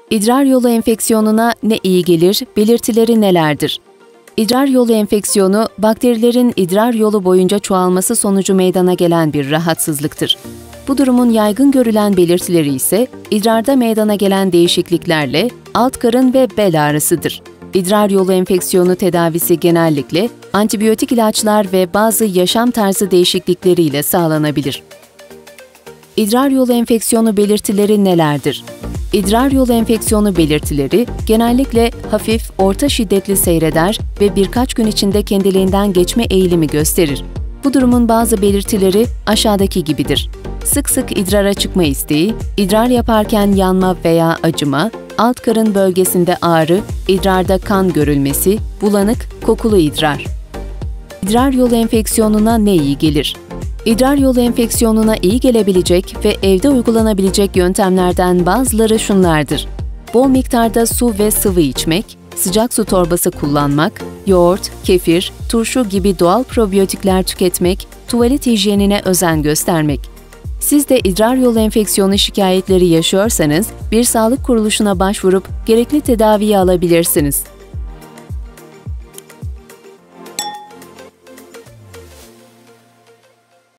İdrar yolu enfeksiyonuna ne iyi gelir, belirtileri nelerdir? İdrar yolu enfeksiyonu, bakterilerin idrar yolu boyunca çoğalması sonucu meydana gelen bir rahatsızlıktır. Bu durumun yaygın görülen belirtileri ise idrarda meydana gelen değişikliklerle alt karın ve bel ağrısıdır. İdrar yolu enfeksiyonu tedavisi genellikle antibiyotik ilaçlar ve bazı yaşam tarzı değişiklikleriyle sağlanabilir. İdrar yolu enfeksiyonu belirtileri nelerdir? İdrar yolu enfeksiyonu belirtileri genellikle hafif, orta şiddetli seyreder ve birkaç gün içinde kendiliğinden geçme eğilimi gösterir. Bu durumun bazı belirtileri aşağıdaki gibidir. Sık sık idrara çıkma isteği, idrar yaparken yanma veya acıma, alt karın bölgesinde ağrı, idrarda kan görülmesi, bulanık, kokulu idrar. İdrar yolu enfeksiyonuna ne iyi gelir? İdrar yolu enfeksiyonuna iyi gelebilecek ve evde uygulanabilecek yöntemlerden bazıları şunlardır: bol miktarda su ve sıvı içmek, sıcak su torbası kullanmak, yoğurt, kefir, turşu gibi doğal probiyotikler tüketmek, tuvalet hijyenine özen göstermek. Siz de idrar yolu enfeksiyonu şikayetleri yaşıyorsanız bir sağlık kuruluşuna başvurup gerekli tedaviyi alabilirsiniz.